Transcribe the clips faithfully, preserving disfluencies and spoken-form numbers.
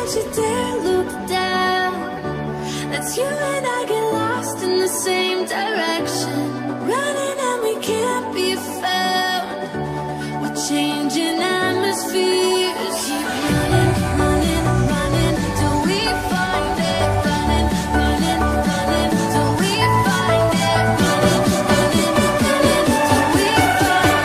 don't you dare look down. Let's you and I get lost in the same direction, running and we can't be found. We're changing atmospheres. Keep running, running, running till we find it. Running, running, running till we find it. Running, running, running till we find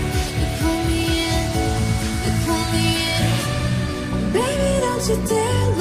you dare